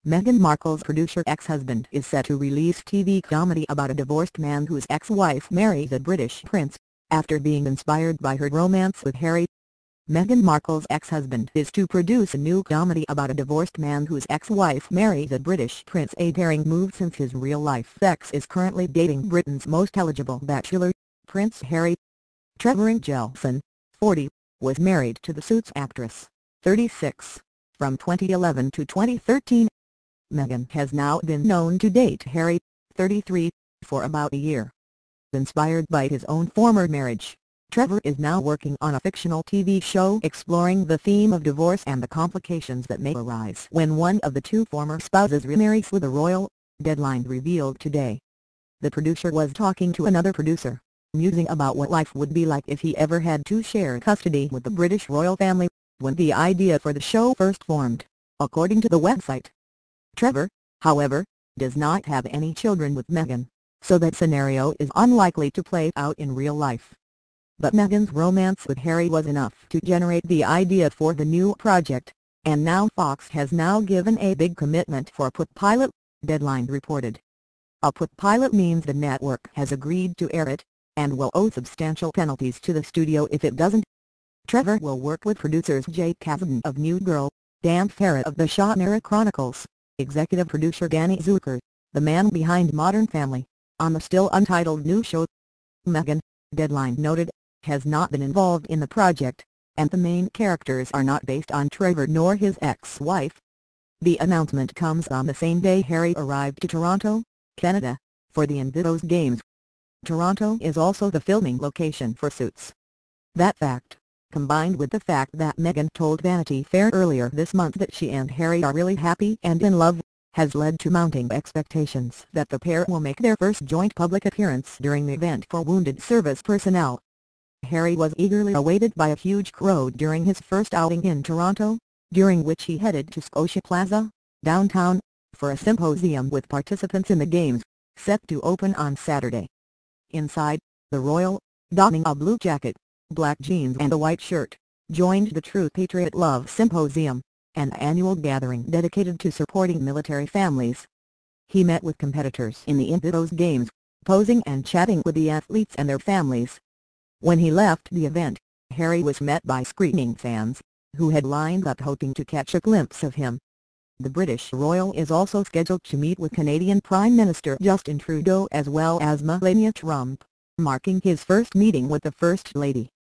Meghan Markle's producer ex-husband is set to release TV comedy about a divorced man whose ex-wife marries a British prince, after being inspired by her romance with Harry. Meghan Markle's ex-husband is to produce a new comedy about a divorced man whose ex-wife marries a British prince, a daring move since his real-life ex is currently dating Britain's most eligible bachelor, Prince Harry. Trevor Engelson, 40, was married to the Suits actress, 36, from 2011 to 2013. Meghan has now been known to date Harry, 33, for about a year. Inspired by his own former marriage, Trevor is now working on a fictional TV show exploring the theme of divorce and the complications that may arise when one of the two former spouses remarries with a royal, Deadline revealed today. The producer was talking to another producer, musing about what life would be like if he ever had to share custody with the British royal family, when the idea for the show first formed, according to the website. Trevor, however, does not have any children with Meghan, so that scenario is unlikely to play out in real life. But Meghan's romance with Harry was enough to generate the idea for the new project, and now Fox has now given a big commitment for a pilot, Deadline reported. A pilot means the network has agreed to air it, and will owe substantial penalties to the studio if it doesn't. Trevor will work with producers Jake Kasdan of New Girl, Dan Farrett of The Shannara Chronicles, executive producer Danny Zucker, the man behind Modern Family, on the still untitled new show. Meghan, Deadline noted, has not been involved in the project, and the main characters are not based on Trevor nor his ex-wife. The announcement comes on the same day Harry arrived to Toronto, Canada, for the Invictus Games. Toronto is also the filming location for Suits. That fact, combined with the fact that Meghan told Vanity Fair earlier this month that she and Harry are really happy and in love, has led to mounting expectations that the pair will make their first joint public appearance during the event for wounded service personnel. Harry was eagerly awaited by a huge crowd during his first outing in Toronto, during which he headed to Scotia Plaza, downtown, for a symposium with participants in the Games, set to open on Saturday. Inside, the royal, donning a blue jacket, black jeans and a white shirt, joined the True Patriot Love Symposium, an annual gathering dedicated to supporting military families. He met with competitors in the Invictus Games, posing and chatting with the athletes and their families. When he left the event, Harry was met by screaming fans, who had lined up hoping to catch a glimpse of him. The British royal is also scheduled to meet with Canadian Prime Minister Justin Trudeau as well as Melania Trump, marking his first meeting with the First Lady.